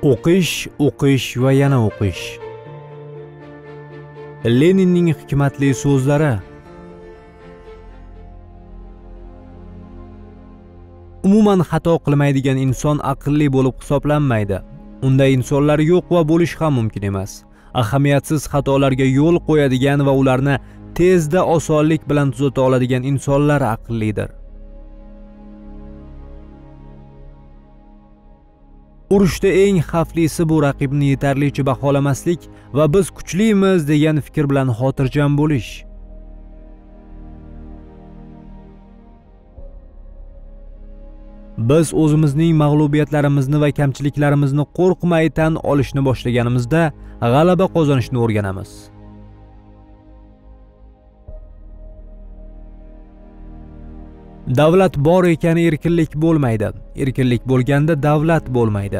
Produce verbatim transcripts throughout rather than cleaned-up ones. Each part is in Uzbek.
O'qish, o'qish va yana o'qish. Leninning hikmatli so'zlari. Umuman xato qilmaydigan inson aqlli bo'lib hisoblanmaydi. Unda insonlar yo'q va bo'lish ham mumkin emas. Ahamiyatsiz xatolarga yo'l qo'yadigan va ularni tezda osonlik bilan tuzata oladigan insonlar aqllidir. Urushda eng xavflisi bu raqibni yetarlicha baholamaslik va biz kuchlimiz degan fikr bilan xotirjam bo'lish. Biz o'zimizning mag'lubiyatlarimizni va kamchiliklarimizni qo'rqmay tan olishni boshlaganimizda g'alaba qozonishni o'rganamiz. Davlat bor ekan erkinlik bo'lmaydi. Erkinlik bo'lganda davlat bo'lmaydi.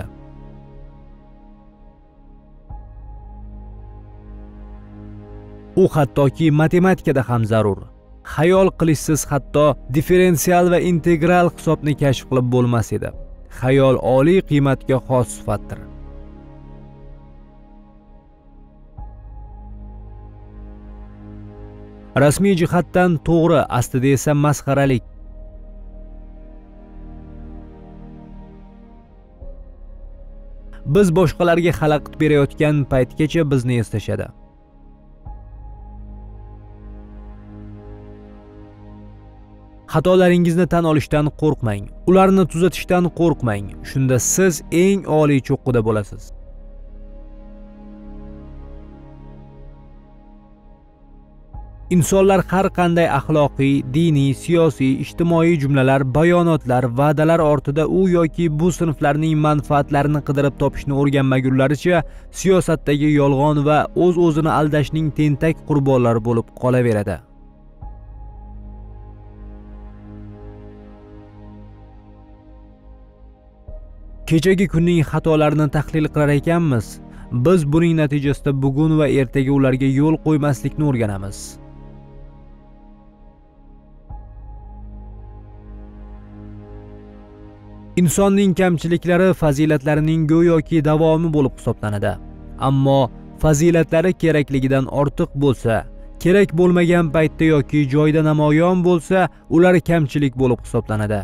U hattoki matematikada ham zarur. Xayol qilishsiz hatto differensial va integral hisobni kashf qilib bo'lmas edi. Xayol oliy qiymatga xos sifatdir. Rasmiy jihatdan to'g'ri, aslida esa masxaralik. Biz boshqalarga xalaqit berayotgan paytgacha bizni eslashadi. Xatolaringizni tan olishdan qo'rqmang, ularni tuzatishdan qo'rqmang. Shunda siz eng oliy cho'qqida bo'lasiz. Insonlar har qanday axloqiy, diniy, siyosiy, ijtimoiy jumlalar, bayonotlar, va'dalar ortida u yoki bu sinflarning manfaatlarini qidirib topishni o'rganmagunlaricha siyosatdagi yolg'on va o'z-o'zini aldashning tentak qurbonlari bo'lib qolaveradi. Kechagi kunning xatolarini tahlil qilar ekanmiz. Biz buning natijasida bugun va ertaga ularga yo'l qo'ymaslikni o'rganamiz. Insonning kamchiliklari fazilatlarining go'yoki davomi bo'lib hisoblanadi. Ammo fazilatlari kerakligidan ortiq bo'lsa, kerak bo'lmagan paytda yoki joyda namoyon bo'lsa, ular kamchilik bo'lib hisoblanadi.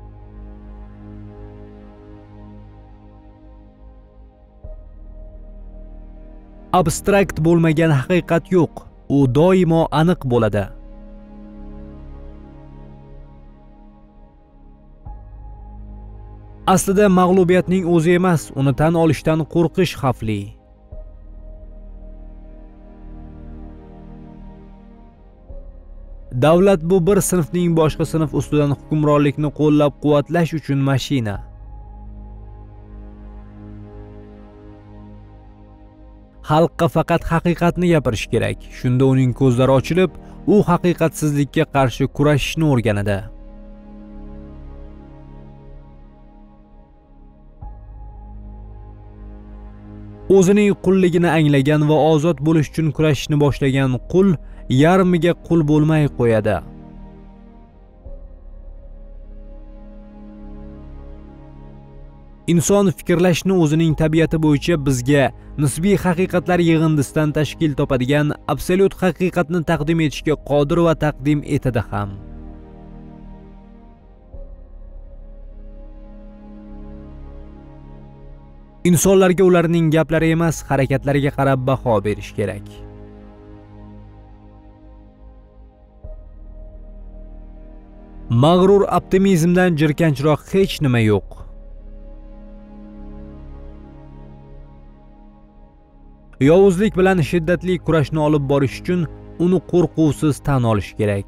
Abstrakt bo'lmagan haqiqat yo'q. U doimo aniq bo'ladi. Aslida mag'lubiyatning o'zi emas, uni tan olishdan qo'rqish xavfli. Davlat bu bir sinfning boshqa sinf ustidan hukmronlikni qo'llab-quvvatlash uchun mashina. Xalqqa faqat haqiqatni gapirish kerak. Shunda uning ko'zlari ochilib, u haqiqatsizlikka qarshi kurashishni o'rganadi. O'zining qulligini anglagan va ozod bo'lish uchun kurashishni boshlagan qul yarmiga qul bo'lmay qo'yadi. Inson fikrlashni o'zining tabiati bo'yicha bizga nisbiy haqiqatlar yig'indisidan tashkil topadigan absolyut haqiqatni taqdim etishga qodir va taqdim etadi ham. Insonlarga ularning gaplari emas, harakatlariga qarab baho berish kerak. Mag'rur optimizmdan jirkanchroq hech nima yo'q. Yovuzlik bilan shiddatli kurashni olib borish uchun uni qo'rquvsiz tan olish kerak.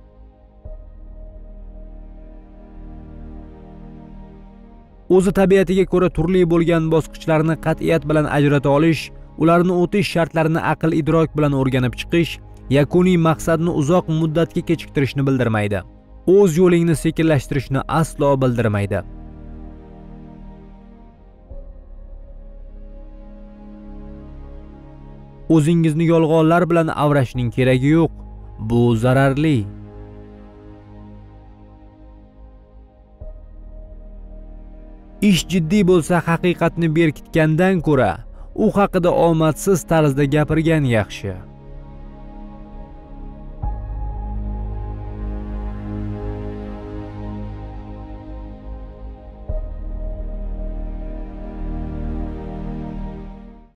O'zi tabiatiga ko'ra turli bo'lgan bosqichlarni qat'iyat bilan ajrata olish, ularni o'tish shartlarini aql idrok bilan o'rganib chiqish, yakuniy maqsadni uzoq muddatga kechiktirishni bildirmaydi. O'z yo'lingni sekinlashtirishni aslo bildirmaydi. O'zingizni yolg'onlar bilan avrashning keragi yo'q. Bu zararli. Ish jiddiy bo'lsa haqiqatni berkitgandan ko'ra, u haqida omadsiz tarzda gapirgan yaxshi.